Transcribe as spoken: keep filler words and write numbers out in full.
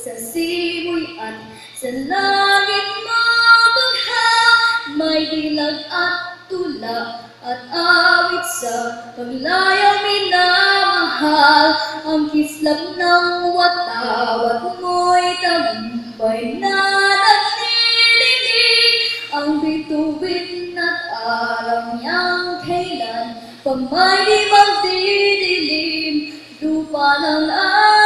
sa simoy at sa langit mo tugha. May dilag at tula at awit sa paglayang minamahal. Ang kislap ng watawat mo'y tagumpay na nagdidilig. Ang bituin at alam niyang kailan pa may di magdidilim. Lupa ng